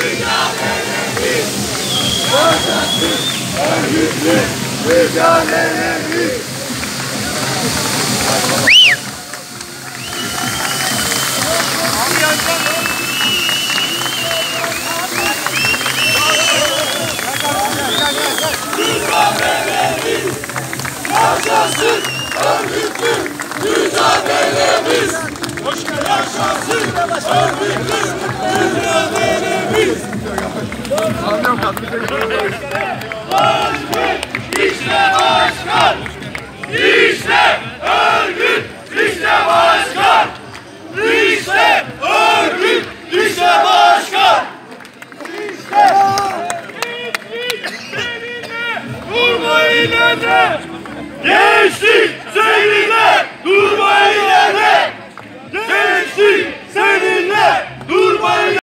Mücadelemiz, başlasın örgütlü mücadelemiz. Mücadelemiz, yaşasın örgütlü mücadelemiz. Yaşasın örgütlü mücadelemiz. Başkan, işte başkan, işte örgüt, işte başkan, işte örgüt, işte başkan. İşte seninle, vurma ileride, gençlik.